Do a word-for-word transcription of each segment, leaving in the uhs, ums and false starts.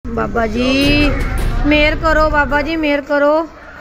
बाबा जी मेहर करो, बाबा जी मेहर करो।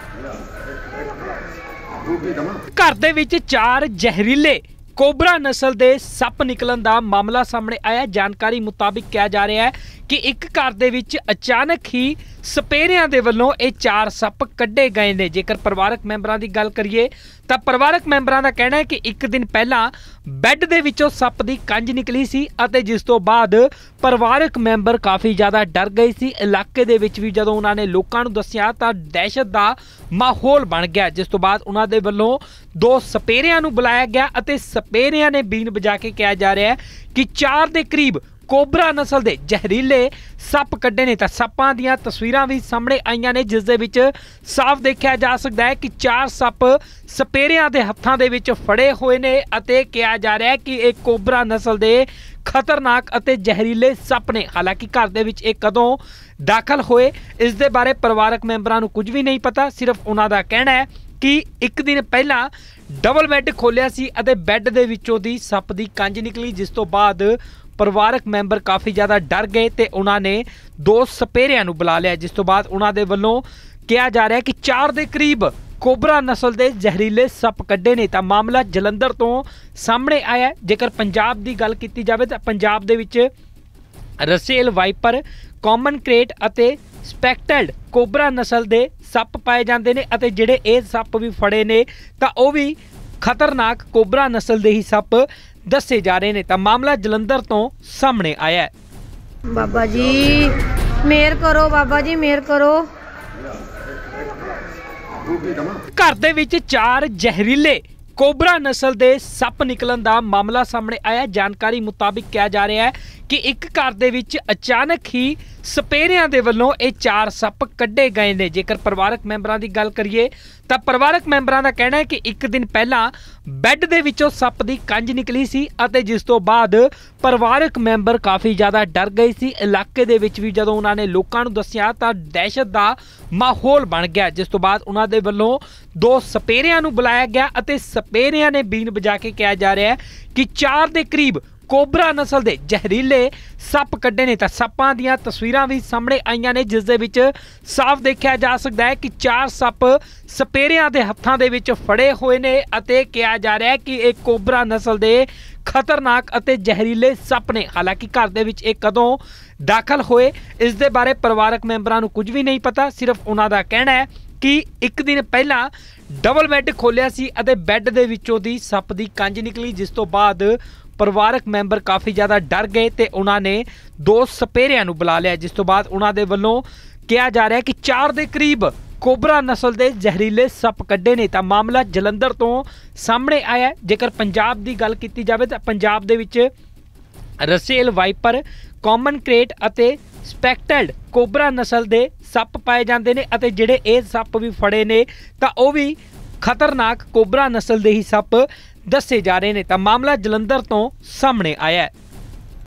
घर दे विच चार जहरीले कोबरा नस्ल के सप निकलन का मामला सामने आया। जानकारी मुताबिक कहा जा रहा है कि एक घर दे विच अचानक ही सपेरियां दे वल्लों ये चार सप कड्ढे गए ने। जेकर परिवारक मैंबरां दी गल करिए तो परिवारक मैंबरां दा कहना है कि एक दिन पहला बैड दे विचों सप दी कंज निकली सी अते जिस तो बाद परिवारक मैंबर काफ़ी ज़्यादा डर गए सी। इलाके दे विच भी जदों उन्होंने लोकां नूं दस्सिया तां दहशत दा माहौल बन गया। जिस तो बाद उन्हां दे वल्लों दो सपेरियां नूं बुलाया गया अते सपेरियां ने बीन बजा के कहा जा रहा है कि चार दे करीब कोबरा नस्ल के जहरीले सप कड्ढे ने। तां सप्पां दीयां तस्वीरां भी सामने आईयां ने जिस दे विच साफ देखा जा सकता है कि चार सप सपेरियां दे हत्थां दे विच फड़े हुए ने अते कहा जा रहा है कि एक कोबरा नस्ल के खतरनाक अते जहरीले सप ने। हालांकि घर दे विच एक कदों दाखल होए इस दे बारे परिवारक मैंबरां नूं कुछ भी नहीं पता। सिर्फ उन्हां दा कहना है कि एक दिन पहला डबल बैड खोलिया सी अते बैड दे विचों दी सप दी कंज निकली जिस तो बाद परिवारक मैंबर काफ़ी ज़्यादा डर गए तो उन्होंने दो सपेरियां नूं बुला लिया। जिस तो बाद उन्होंने वल्लों कहा जा रहा है कि चार दे करीब कोबरा नस्ल के जहरीले सप कड्ढे ने। तां मामला जलंधर तो सामने आया। जेकर पंजाब की गल की जाए तो पंजाब दे विच रसेल वाइपर कॉमन क्रेट अते स्पैक्टल्ड कोबरा नस्ल के सप पाए जाते हैं अते जिहड़े ये सप भी फड़े ने तां ओह भी खतरनाक कोबरा नस्ल के ही सप दसे जा रहे हैं। तो मामला जलंधर तो सामने आया है। बाबा जी मेहर करो, बाबा जी मेहर करो। घर दे विच चार जहरीले कोबरा नस्ल के सप निकलन का मामला सामने आया। जानकारी मुताबिक कहा जा रहा है कि एक घर दे विच अचानक ही सपेरियां दे वल्लों ये चार सप कड्ढे गए ने। जेकर परिवारक मैंबरां दी गल करिए तो परिवारक मैंबरां दा कहना है कि एक दिन पहला बैड दे विचों सप दी कंज निकली सी अते जिस तो बाद परिवारक मैंबर काफ़ी ज़्यादा डर गए सी। इलाके दे विच भी जदों उन्होंने लोकां नूं दस्सिया तां दहशत दा माहौल बन गया। जिस तो बाद उन्हां दे वल्लों दो सपेरियां नूं बुलाया गया अते सपेरियां ने बीन बजा के कहा जा रहा है कि चार दे करीब कोबरा नस्ल के जहरीले सप कड्ढे ने। तां सप्पां दीयां तस्वीरां भी सामने आईयां ने जिस दे विच साफ देखा जा सकता है कि चार सप सपेरियां दे हत्थां दे विच फड़े हुए ने अते कहा जा रहा है कि एक कोबरा नस्ल के खतरनाक अते जहरीले सप ने। हालांकि घर दे विच एक कदों दाखल होए इस दे बारे परिवारक मैंबरां नूं कुछ भी नहीं पता। सिर्फ उन्हां दा कहना है कि एक दिन पहला डबल बैड खोलिया सी अते बैड दे विचों दी सप दी कंज निकली जिस तो बाद परिवारक मैंबर काफ़ी ज़्यादा डर गए तो उन्होंने दो सपेरियां नूं बुला लिया। जिस तो बाद उन्होंने वल्लों कहा जा रहा है कि चार दे करीब कोबरा नस्ल के जहरीले सप कड्ढे ने। तां मामला जलंधर तो सामने आया। जेकर पंजाब की गल की जाए तो पंजाब दे विच रसेल वाइपर कॉमन क्रेट अते स्पैक्टल्ड कोबरा नस्ल के सप पाए जाते हैं अते जिहड़े ये सप भी फड़े ने तां ओह भी खतरनाक कोबरा नस्ल के ही सप दसे जा रहे हैं। तो मामला जलंधर तो सामने आया है।